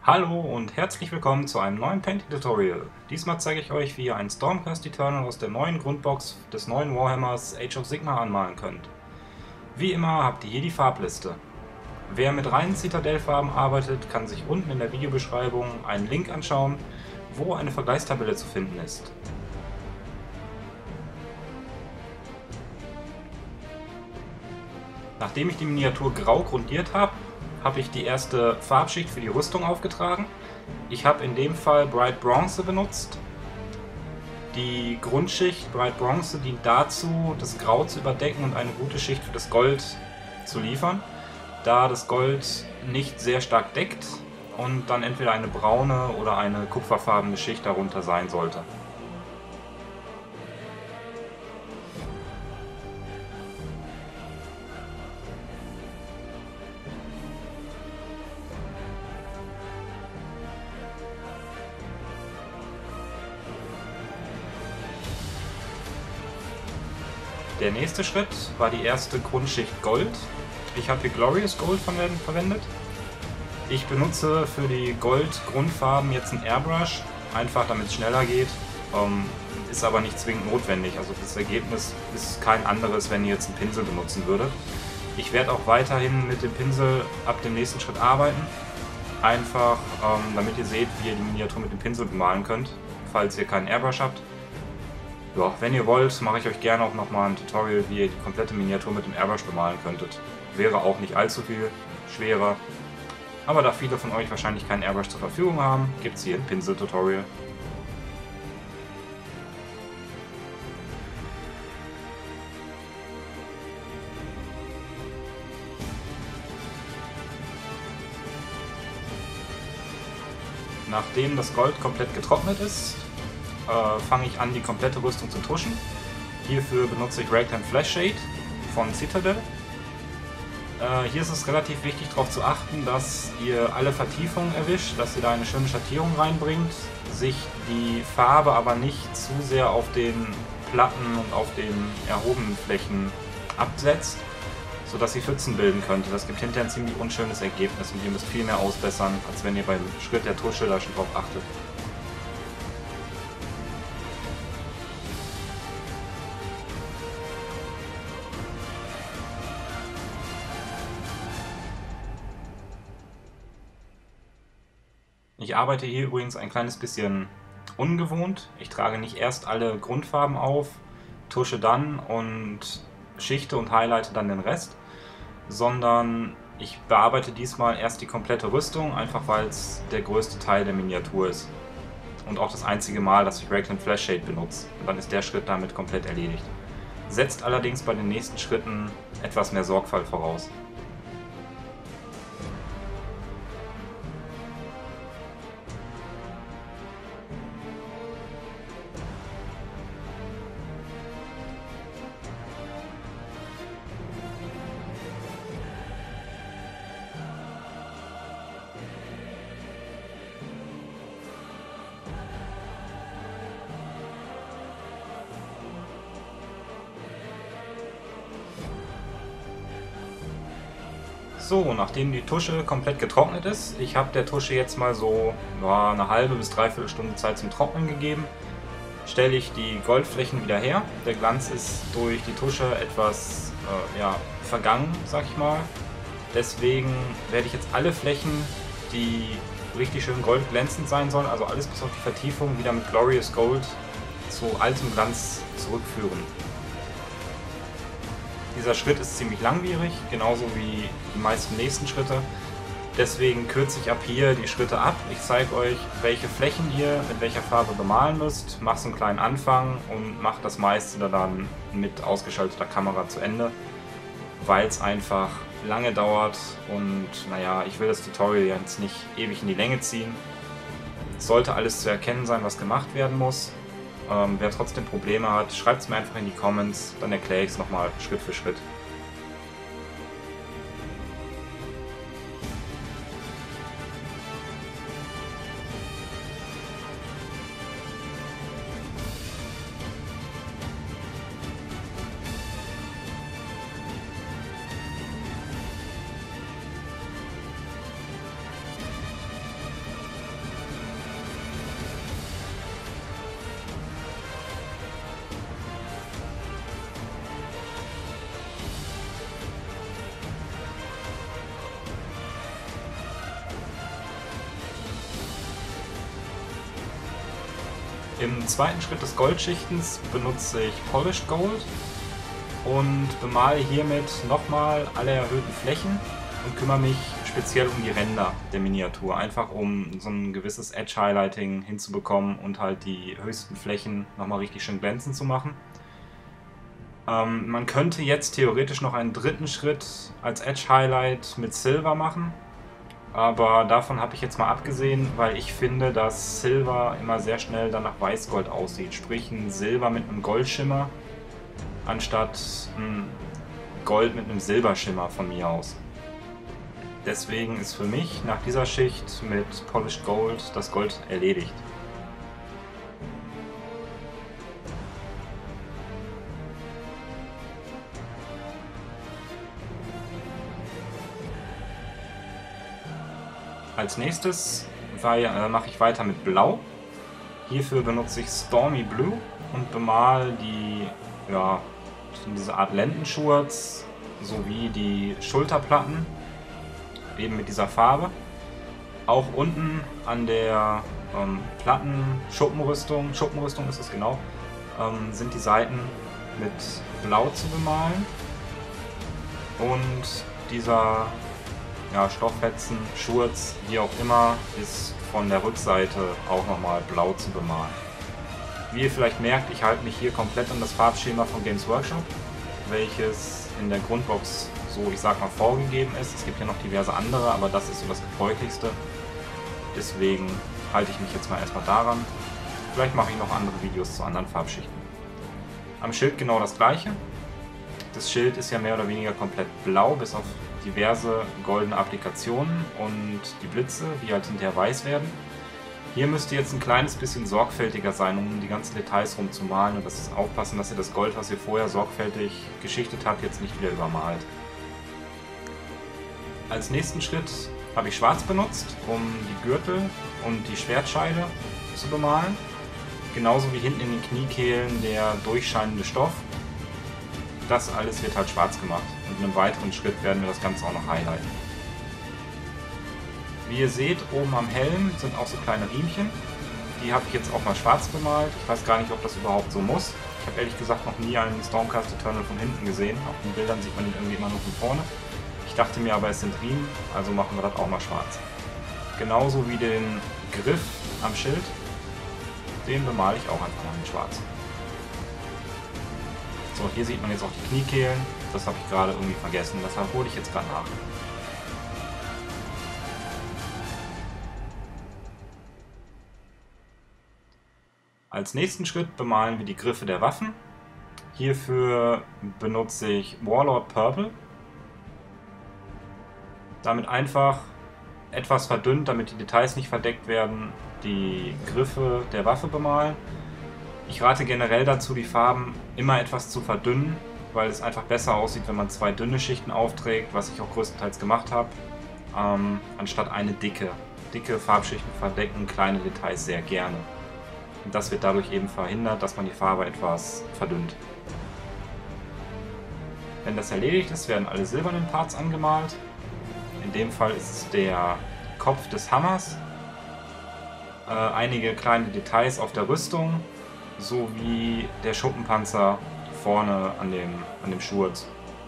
Hallo und herzlich willkommen zu einem neuen Painting-Tutorial. Diesmal zeige ich euch, wie ihr einen Stormcast Eternal aus der neuen Grundbox des neuen Warhammers Age of Sigmar anmalen könnt. Wie immer habt ihr hier die Farbliste. Wer mit reinen Citadel-Farben arbeitet, kann sich unten in der Videobeschreibung einen Link anschauen, wo eine Vergleichstabelle zu finden ist. Nachdem ich die Miniatur grau grundiert habe, habe ich die erste Farbschicht für die Rüstung aufgetragen. Ich habe in dem Fall Bright Bronze benutzt. Die Grundschicht Bright Bronze dient dazu, das Grau zu überdecken und eine gute Schicht für das Gold zu liefern, da das Gold nicht sehr stark deckt und dann entweder eine braune oder eine kupferfarbene Schicht darunter sein sollte. Der nächste Schritt war die erste Grundschicht Gold. Ich habe hier Glorious Gold verwendet. Ich benutze für die Gold-Grundfarben jetzt einen Airbrush, einfach damit es schneller geht, ist aber nicht zwingend notwendig. Also das Ergebnis ist kein anderes, wenn ihr jetzt einen Pinsel benutzen würdet. Ich werde auch weiterhin mit dem Pinsel ab dem nächsten Schritt arbeiten, einfach damit ihr seht, wie ihr die Miniatur mit dem Pinsel bemalen könnt, falls ihr keinen Airbrush habt. Ja, wenn ihr wollt, mache ich euch gerne auch nochmal ein Tutorial, wie ihr die komplette Miniatur mit dem Airbrush bemalen könntet. Wäre auch nicht allzu viel schwerer, aber da viele von euch wahrscheinlich keinen Airbrush zur Verfügung haben, gibt es hier ein Pinsel-Tutorial. Nachdem das Gold komplett getrocknet ist, fange ich an, die komplette Rüstung zu tuschen. Hierfür benutze ich Ragtime Flash Shade von Citadel. Hier ist es relativ wichtig darauf zu achten, dass ihr alle Vertiefungen erwischt, dass ihr da eine schöne Schattierung reinbringt, sich die Farbe aber nicht zu sehr auf den Platten und auf den erhobenen Flächen absetzt, sodass sie Pfützen bilden könnte. Das gibt hinterher ein ziemlich unschönes Ergebnis und ihr müsst viel mehr ausbessern, als wenn ihr beim Schritt der Tusche da schon drauf achtet. Ich arbeite hier übrigens ein kleines bisschen ungewohnt. Ich trage nicht erst alle Grundfarben auf, tusche dann und schichte und highlighte dann den Rest, sondern ich bearbeite diesmal erst die komplette Rüstung, einfach weil es der größte Teil der Miniatur ist. Und auch das einzige Mal, dass ich Ragtime Flash Shade benutze. Und dann ist der Schritt damit komplett erledigt. Setzt allerdings bei den nächsten Schritten etwas mehr Sorgfalt voraus. So, nachdem die Tusche komplett getrocknet ist, ich habe der Tusche jetzt mal so eine halbe bis dreiviertel Stunde Zeit zum Trocknen gegeben, stelle ich die Goldflächen wieder her. Der Glanz ist durch die Tusche etwas vergangen, sag ich mal. Deswegen werde ich jetzt alle Flächen, die richtig schön goldglänzend sein sollen, also alles bis auf die Vertiefung, wieder mit Glorious Gold zu altem Glanz zurückführen. Dieser Schritt ist ziemlich langwierig, genauso wie die meisten nächsten Schritte. Deswegen kürze ich ab hier die Schritte ab. Ich zeige euch, welche Flächen ihr mit welcher Farbe bemalen müsst, mache so einen kleinen Anfang und mache das meiste dann mit ausgeschalteter Kamera zu Ende, weil es einfach lange dauert und naja, ich will das Tutorial jetzt nicht ewig in die Länge ziehen. Es sollte alles zu erkennen sein, was gemacht werden muss. Wer trotzdem Probleme hat, schreibt es mir einfach in die Comments, dann erkläre ich es nochmal Schritt für Schritt. Im zweiten Schritt des Goldschichtens benutze ich Polished Gold und bemale hiermit nochmal alle erhöhten Flächen und kümmere mich speziell um die Ränder der Miniatur, einfach um so ein gewisses Edge-Highlighting hinzubekommen und halt die höchsten Flächen nochmal richtig schön glänzend zu machen. Man könnte jetzt theoretisch noch einen dritten Schritt als Edge-Highlight mit Silver machen, aber davon habe ich jetzt mal abgesehen, weil ich finde, dass Silver immer sehr schnell dann nach Weißgold aussieht, sprich ein Silber mit einem Goldschimmer anstatt ein Gold mit einem Silberschimmer von mir aus. Deswegen ist für mich nach dieser Schicht mit Polished Gold das Gold erledigt. Als nächstes mache ich weiter mit Blau. Hierfür benutze ich Stormy Blue und bemale diese Art Lendenschurz sowie die Schulterplatten eben mit dieser Farbe. Auch unten an der Schuppenrüstung ist es genau, sind die Seiten mit Blau zu bemalen. Und dieser Stofffetzen, Schurz, wie auch immer, ist von der Rückseite auch nochmal blau zu bemalen. Wie ihr vielleicht merkt, ich halte mich hier komplett an das Farbschema von Games Workshop, welches in der Grundbox so, ich sag mal, vorgegeben ist. Es gibt ja noch diverse andere, aber das ist so das gebräuchlichste. Deswegen halte ich mich jetzt mal erstmal daran. Vielleicht mache ich noch andere Videos zu anderen Farbschichten. Am Schild genau das gleiche. Das Schild ist ja mehr oder weniger komplett blau, bis auf diverse goldene Applikationen und die Blitze, die halt hinterher weiß werden. Hier müsst ihr jetzt ein kleines bisschen sorgfältiger sein, um die ganzen Details rumzumalen und aufpassen, dass ihr das Gold, was ihr vorher sorgfältig geschichtet habt, jetzt nicht wieder übermalt. Als nächsten Schritt habe ich Schwarz benutzt, um die Gürtel und die Schwertscheide zu bemalen. Genauso wie hinten in den Kniekehlen der durchscheinende Stoff. Das alles wird halt schwarz gemacht und in einem weiteren Schritt werden wir das Ganze auch noch highlighten. Wie ihr seht, oben am Helm sind auch so kleine Riemchen. Die habe ich jetzt auch mal schwarz bemalt. Ich weiß gar nicht, ob das überhaupt so muss. Ich habe ehrlich gesagt noch nie einen Stormcast Eternal von hinten gesehen. Auf den Bildern sieht man ihn irgendwie immer nur von vorne. Ich dachte mir aber, es sind Riemen, also machen wir das auch mal schwarz. Genauso wie den Griff am Schild. Den bemale ich auch einfach mal in schwarz. So, hier sieht man jetzt auch die Kniekehlen. Das habe ich gerade irgendwie vergessen, deshalb hole ich jetzt gerade nach. Als nächsten Schritt bemalen wir die Griffe der Waffen. Hierfür benutze ich Warlord Purple. Damit einfach etwas verdünnt, damit die Details nicht verdeckt werden, die Griffe der Waffe bemalen. Ich rate generell dazu, die Farben immer etwas zu verdünnen, weil es einfach besser aussieht, wenn man zwei dünne Schichten aufträgt, was ich auch größtenteils gemacht habe, anstatt eine dicke. Dicke Farbschichten verdecken kleine Details sehr gerne. Und das wird dadurch eben verhindert, dass man die Farbe etwas verdünnt. Wenn das erledigt ist, werden alle silbernen Parts angemalt. In dem Fall ist es der Kopf des Hammers, einige kleine Details auf der Rüstung, sowie der Schuppenpanzer vorne an dem Schurz.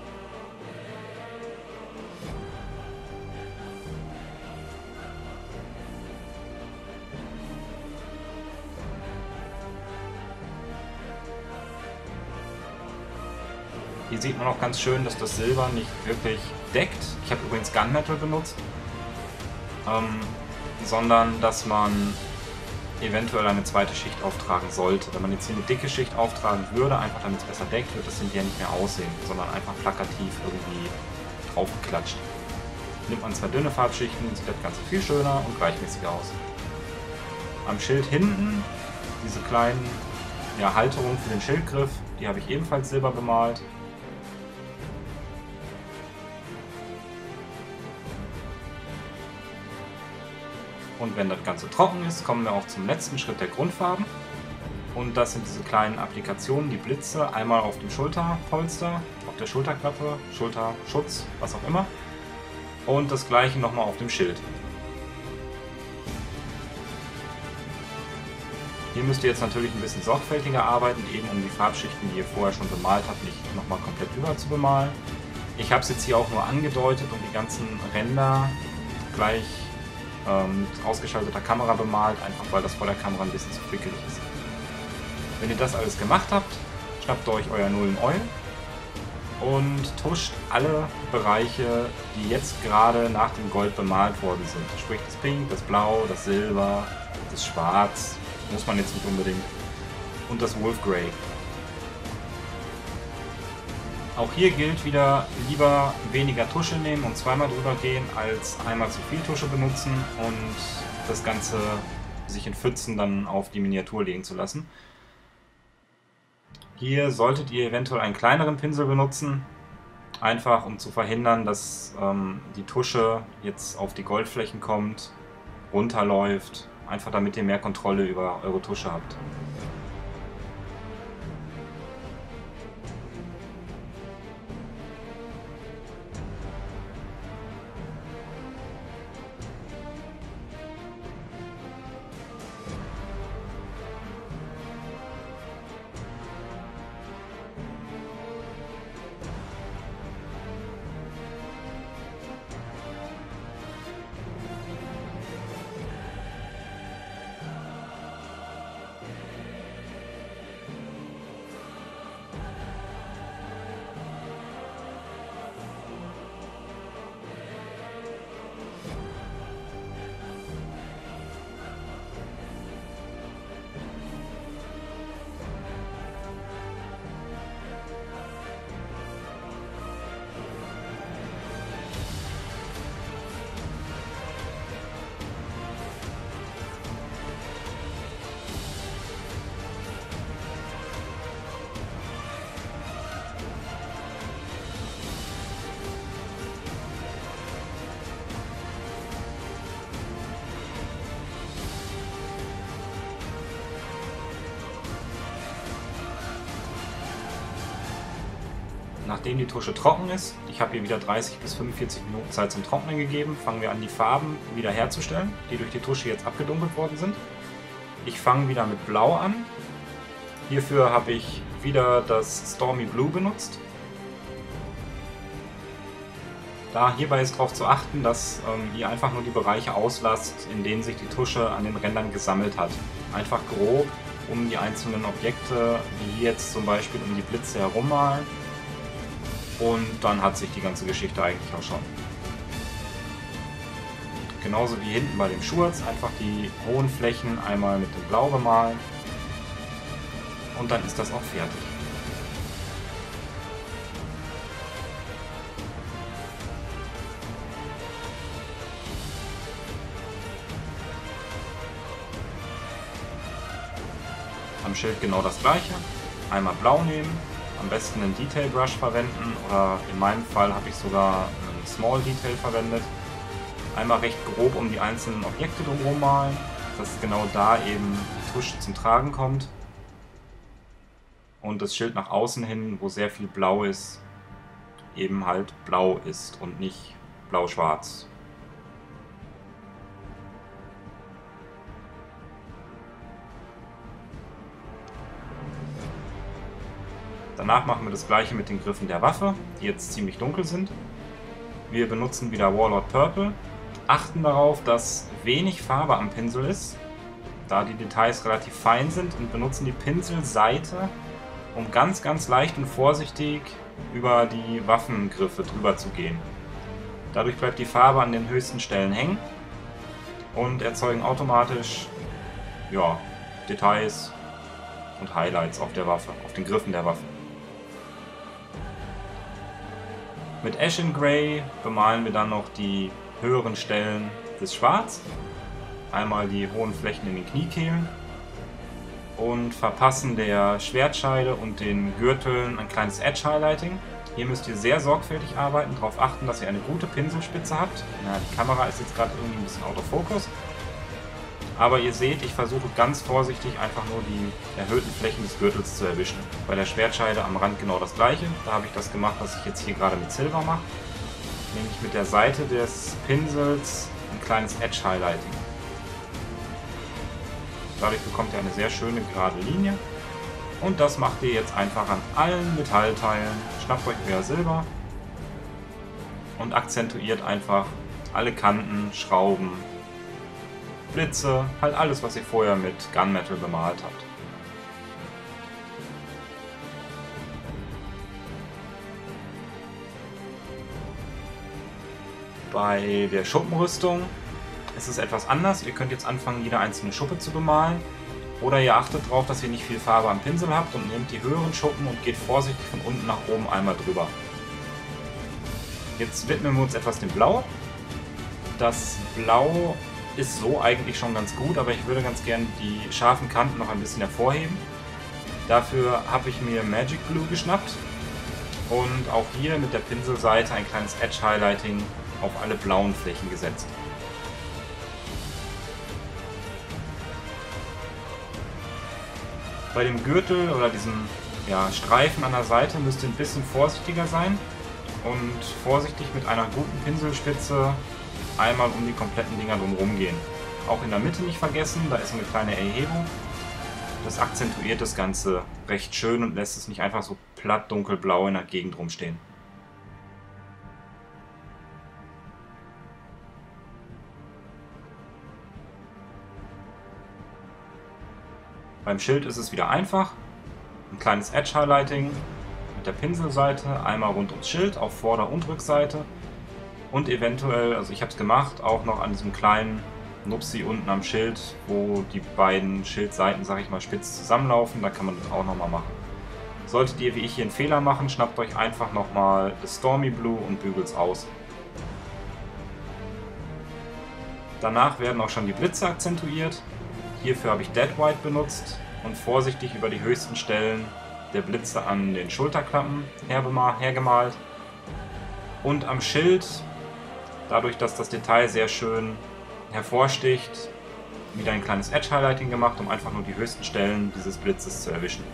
Hier sieht man auch ganz schön, dass das Silber nicht wirklich deckt. Ich habe übrigens Gunmetal benutzt, sondern dass man eventuell eine zweite Schicht auftragen sollte. Wenn man jetzt hier eine dicke Schicht auftragen würde, einfach damit es besser deckt, wird das hinterher nicht mehr aussehen, sondern einfach plakativ irgendwie draufgeklatscht. Nimmt man zwei dünne Farbschichten, sieht das Ganze viel schöner und gleichmäßiger aus. Am Schild hinten diese kleinen Halterungen für den Schildgriff, die habe ich ebenfalls silber bemalt. Und wenn das Ganze trocken ist, kommen wir auch zum letzten Schritt der Grundfarben. Und das sind diese kleinen Applikationen, die Blitze, einmal auf dem Schulterpolster, auf der Schulterklappe, Schulterschutz, was auch immer. Und das gleiche nochmal auf dem Schild. Hier müsst ihr jetzt natürlich ein bisschen sorgfältiger arbeiten, eben um die Farbschichten, die ihr vorher schon bemalt habt, nicht nochmal komplett über zu bemalen. Ich habe es jetzt hier auch nur angedeutet und die ganzen Ränder gleich mit ausgeschalteter Kamera bemalt, einfach weil das vor der Kamera ein bisschen zu frickelig ist. Wenn ihr das alles gemacht habt, schnappt euch euer Nullen Oil und tuscht alle Bereiche, die jetzt gerade nach dem Gold bemalt worden sind. Sprich das Pink, das Blau, das Silber, das Schwarz, muss man jetzt nicht unbedingt, und das Wolf Grey. Auch hier gilt wieder, lieber weniger Tusche nehmen und zweimal drüber gehen, als einmal zu viel Tusche benutzen und das Ganze sich in Pfützen dann auf die Miniatur legen zu lassen. Hier solltet ihr eventuell einen kleineren Pinsel benutzen, einfach um zu verhindern, dass die Tusche jetzt auf die Goldflächen kommt, runterläuft, einfach damit ihr mehr Kontrolle über eure Tusche habt. Nachdem die Tusche trocken ist, ich habe ihr wieder 30 bis 45 Minuten Zeit zum Trocknen gegeben, fangen wir an, die Farben wieder herzustellen, die durch die Tusche jetzt abgedunkelt worden sind. Ich fange wieder mit Blau an. Hierfür habe ich wieder das Stormy Blue benutzt. Hierbei ist darauf zu achten, dass ihr einfach nur die Bereiche auslasst, in denen sich die Tusche an den Rändern gesammelt hat. Einfach grob um die einzelnen Objekte, wie hier jetzt zum Beispiel um die Blitze herummalen. Und dann hat sich die ganze Geschichte eigentlich auch schon. Genauso wie hinten bei dem Schurz, einfach die hohen Flächen einmal mit dem Blau bemalen. Und dann ist das auch fertig. Am Schild genau das gleiche. Einmal Blau nehmen. Am besten einen Detail Brush verwenden oder in meinem Fall habe ich sogar einen Small Detail verwendet. Einmal recht grob um die einzelnen Objekte drumherum malen, dass genau da eben die Tusche zum Tragen kommt. Und das Schild nach außen hin, wo sehr viel Blau ist, eben halt blau ist und nicht blau-schwarz. Danach machen wir das gleiche mit den Griffen der Waffe, die jetzt ziemlich dunkel sind. Wir benutzen wieder Warlord Purple, achten darauf, dass wenig Farbe am Pinsel ist, da die Details relativ fein sind, und benutzen die Pinselseite, um ganz leicht und vorsichtig über die Waffengriffe drüber zu gehen. Dadurch bleibt die Farbe an den höchsten Stellen hängen und erzeugen automatisch Details und Highlights auf der Waffe, auf den Griffen der Waffe. Mit Ashen Grey bemalen wir dann noch die höheren Stellen des Schwarz, einmal die hohen Flächen in den Kniekehlen und verpassen der Schwertscheide und den Gürteln ein kleines Edge Highlighting. Hier müsst ihr sehr sorgfältig arbeiten, darauf achten, dass ihr eine gute Pinselspitze habt. Die Kamera ist jetzt gerade irgendwie ein bisschen out of focus. Aber ihr seht, ich versuche ganz vorsichtig einfach nur die erhöhten Flächen des Gürtels zu erwischen. Bei der Schwertscheide am Rand genau das gleiche. Da habe ich das gemacht, was ich jetzt hier gerade mit Silber mache. Nämlich mit der Seite des Pinsels ein kleines Edge Highlighting. Dadurch bekommt ihr eine sehr schöne gerade Linie. Und das macht ihr jetzt einfach an allen Metallteilen. Schnappt euch euer Silber und akzentuiert einfach alle Kanten, Schrauben, Blitze, halt alles, was ihr vorher mit Gunmetal bemalt habt. Bei der Schuppenrüstung ist es etwas anders. Ihr könnt jetzt anfangen, jede einzelne Schuppe zu bemalen. Oder ihr achtet darauf, dass ihr nicht viel Farbe am Pinsel habt und nehmt die höheren Schuppen und geht vorsichtig von unten nach oben einmal drüber. Jetzt widmen wir uns etwas dem Blau. Das Blau ist so eigentlich schon ganz gut, aber ich würde ganz gerne die scharfen Kanten noch ein bisschen hervorheben. Dafür habe ich mir Magic Blue geschnappt und auch hier mit der Pinselseite ein kleines Edge Highlighting auf alle blauen Flächen gesetzt. Bei dem Gürtel oder diesem Streifen an der Seite müsst ihr ein bisschen vorsichtiger sein und vorsichtig mit einer guten Pinselspitze einmal um die kompletten Dinger drumherum gehen. Auch in der Mitte nicht vergessen, da ist eine kleine Erhebung. Das akzentuiert das Ganze recht schön und lässt es nicht einfach so platt dunkelblau in der Gegend rumstehen. Beim Schild ist es wieder einfach. Ein kleines Edge Highlighting mit der Pinselseite, einmal rund ums Schild auf Vorder- und Rückseite. Und eventuell, also ich habe es gemacht, auch noch an diesem kleinen Nupsi unten am Schild, wo die beiden Schildseiten, sag ich mal, spitz zusammenlaufen. Da kann man das auch nochmal machen. Solltet ihr wie ich hier einen Fehler machen, schnappt euch einfach nochmal das Stormy Blue und bügelt es aus. Danach werden auch schon die Blitze akzentuiert. Hierfür habe ich Dead White benutzt und vorsichtig über die höchsten Stellen der Blitze an den Schulterklappen hergemalt. Und am Schild, dadurch, dass das Detail sehr schön hervorsticht, wieder ein kleines Edge Highlighting gemacht, um einfach nur die höchsten Stellen dieses Blitzes zu erwischen.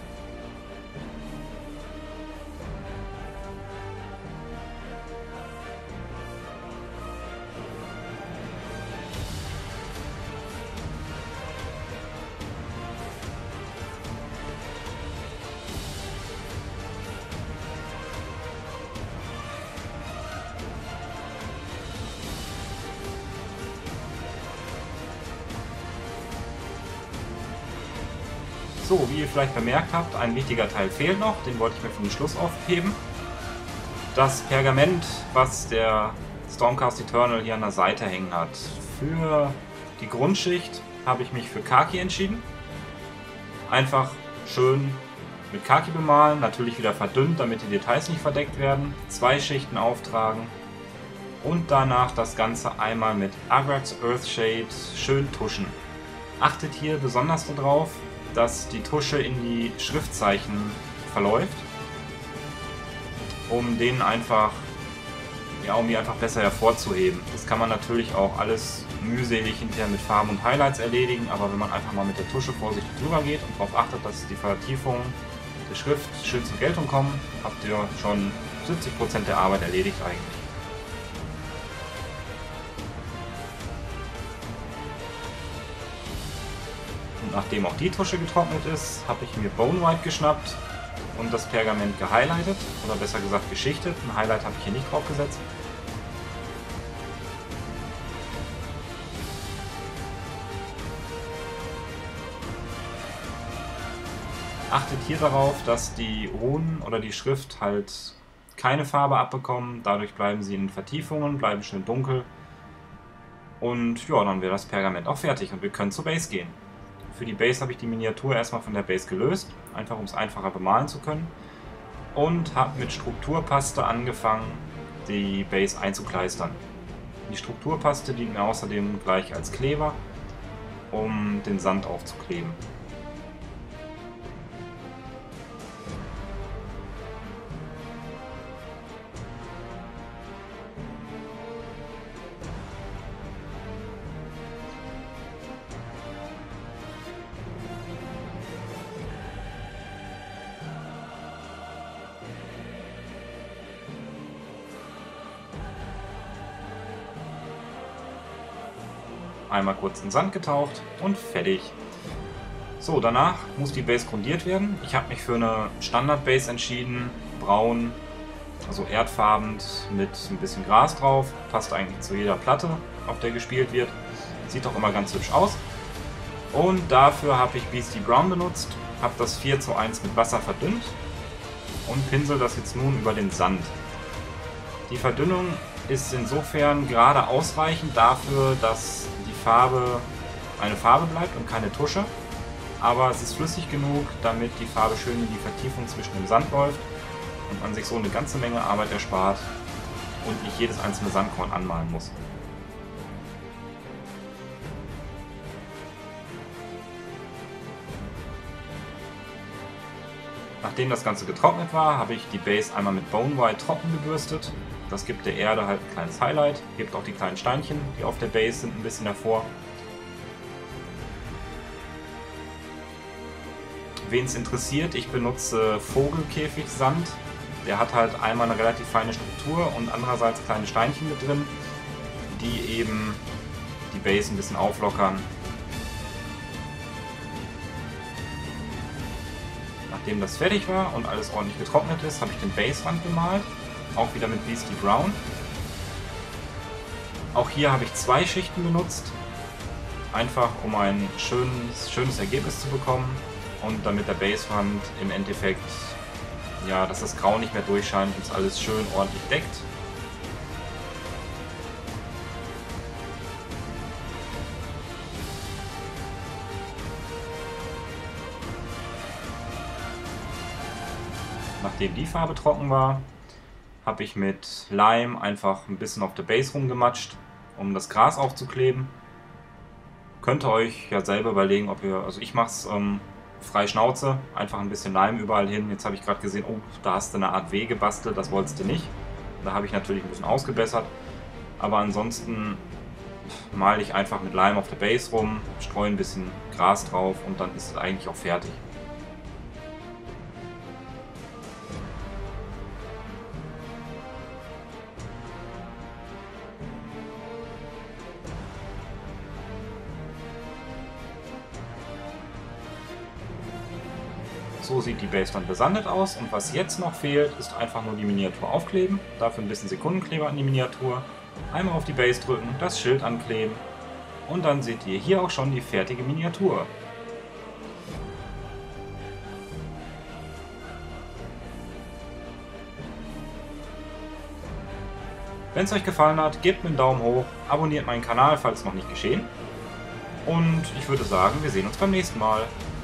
So, wie ihr vielleicht bemerkt habt, ein wichtiger Teil fehlt noch, den wollte ich mir für den Schluss aufheben. Das Pergament, was der Stormcast Eternal hier an der Seite hängen hat. Für die Grundschicht habe ich mich für Khaki entschieden. Einfach schön mit Khaki bemalen, natürlich wieder verdünnt, damit die Details nicht verdeckt werden. 2 Schichten auftragen und danach das Ganze einmal mit Agrax Earthshade schön tuschen. Achtet hier besonders darauf, dass die Tusche in die Schriftzeichen verläuft, um die einfach besser hervorzuheben. Das kann man natürlich auch alles mühselig hinterher mit Farben und Highlights erledigen, aber wenn man einfach mal mit der Tusche vorsichtig drüber geht und darauf achtet, dass die Vertiefungen der Schrift schön zur Geltung kommen, habt ihr schon 70% der Arbeit erledigt eigentlich. Und nachdem auch die Tusche getrocknet ist, habe ich mir Bone White geschnappt und das Pergament gehighlightet, oder besser gesagt geschichtet. Ein Highlight habe ich hier nicht drauf gesetzt. Achtet hier darauf, dass die Runen oder die Schrift halt keine Farbe abbekommen, dadurch bleiben sie in den Vertiefungen, bleiben schön dunkel. Und ja, dann wäre das Pergament auch fertig und wir können zur Base gehen. Für die Base habe ich die Miniatur erstmal von der Base gelöst, einfach um es einfacher bemalen zu können. Und habe mit Strukturpaste angefangen, die Base einzukleistern. Die Strukturpaste dient mir außerdem gleich als Kleber, um den Sand aufzukleben. Einmal kurz in Sand getaucht und fertig. So, danach muss die Base grundiert werden. Ich habe mich für eine Standard-Base entschieden, braun, also erdfarben mit ein bisschen Gras drauf. Passt eigentlich zu jeder Platte, auf der gespielt wird. Sieht auch immer ganz hübsch aus. Und dafür habe ich Beastie Brown benutzt, habe das 4:1 mit Wasser verdünnt und pinsel das jetzt nun über den Sand. Die Verdünnung ist insofern gerade ausreichend dafür, dass die Farbe eine Farbe bleibt und keine Tusche. Aber es ist flüssig genug, damit die Farbe schön in die Vertiefung zwischen dem Sand läuft und man sich so eine ganze Menge Arbeit erspart und nicht jedes einzelne Sandkorn anmalen muss. Nachdem das Ganze getrocknet war, habe ich die Base einmal mit Bone White trocken gebürstet. Das gibt der Erde halt ein kleines Highlight, hebt auch die kleinen Steinchen, die auf der Base sind, ein bisschen hervor. Wen es interessiert, ich benutze Vogelkäfigsand. Der hat halt einmal eine relativ feine Struktur und andererseits kleine Steinchen mit drin, die eben die Base ein bisschen auflockern. Nachdem das fertig war und alles ordentlich getrocknet ist, habe ich den Baserand bemalt, auch wieder mit Beastie Brown. Auch hier habe ich 2 Schichten benutzt, einfach um ein schönes Ergebnis zu bekommen und damit der Baserand im Endeffekt, ja, dass das Grau nicht mehr durchscheint und es alles schön ordentlich deckt. Nachdem die Farbe trocken war, habe ich mit Lime einfach ein bisschen auf der Base rumgematscht, um das Gras aufzukleben. Könnt ihr euch ja selber überlegen, ob ihr, also ich mache es frei Schnauze, einfach ein bisschen Lime überall hin. Jetzt habe ich gerade gesehen, oh, da hast du eine Art W gebastelt, das wolltest du nicht. Da habe ich natürlich ein bisschen ausgebessert, aber ansonsten male ich einfach mit Lime auf der Base rum, streue ein bisschen Gras drauf und dann ist es eigentlich auch fertig. So sieht die Base dann besandet aus und was jetzt noch fehlt, ist einfach nur die Miniatur aufkleben. Dafür ein bisschen Sekundenkleber an die Miniatur. Einmal auf die Base drücken, das Schild ankleben und dann seht ihr hier auch schon die fertige Miniatur. Wenn es euch gefallen hat, gebt mir einen Daumen hoch, abonniert meinen Kanal, falls noch nicht geschehen. Und ich würde sagen, wir sehen uns beim nächsten Mal.